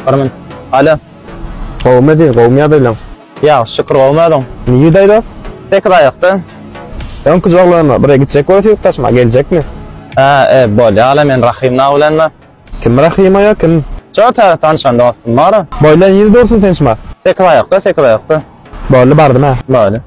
Barman. Alo. Qowmedi, qowmiyadaylan. Ya şükür olmadın. Niye daydas? Tek ayakta. Sen kucağlarına buraya gidecek mi? Kaçma, gelecek mi? Böyle hala men Rahim'le avlanma. Kim Rahima ya, kim? Çoğu tanışan dostum var. Boylan yeni doğrusun tenşma. Tek ayakta. Böyle bardım ha. Böyle.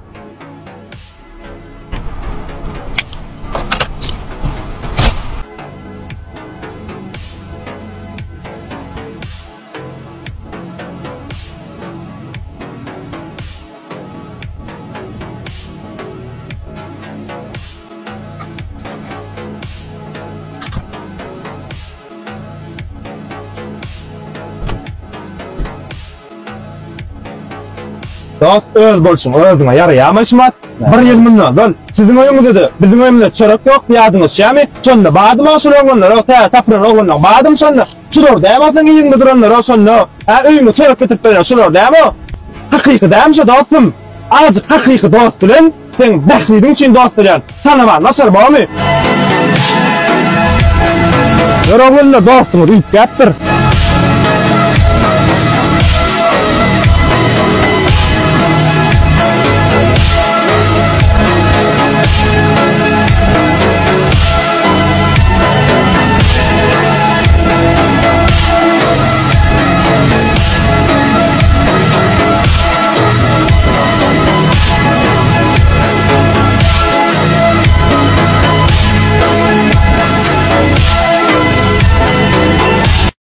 Dost öz bolsun, özüne yarayamışmat. Bir yıl bundan, dol. Sizin oyunuz edi, bizim oyunumuzda çörek yok, yadınız şami. Şonda badım aşır oğlanlar, o tapıran oğlanlar, badım şonda. Şuror dayamazsan iyinde duranlar, o şonda. Oyunu çörek getirip böyle şuror dayamı. Hakiki dayamşa dostum. Azıcık hakiki dost bilen, sen bakliydin için dost bilen. Tanıma, nasıl bağımı? Yor oğlanlar dostunu, uyup yaptır.